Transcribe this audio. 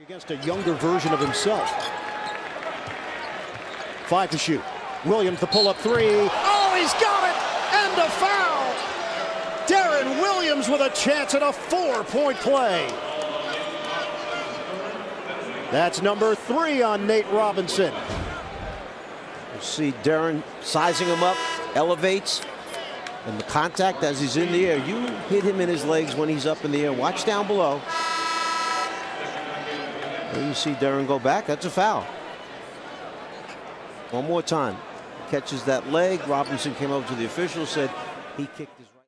Against a younger version of himself. 5 to shoot. Williams, the pull-up three. Oh, he's got it! And a foul! Deron Williams with a chance at a 4-point play. That's number 3 on Nate Robinson. You see Deron sizing him up, elevates, and the contact as he's in the air. You hit him in his legs when he's up in the air. Watch down below. And you see Deron go back. That's a foul. One more time. Catches that leg. Robinson came over to the official, said he kicked his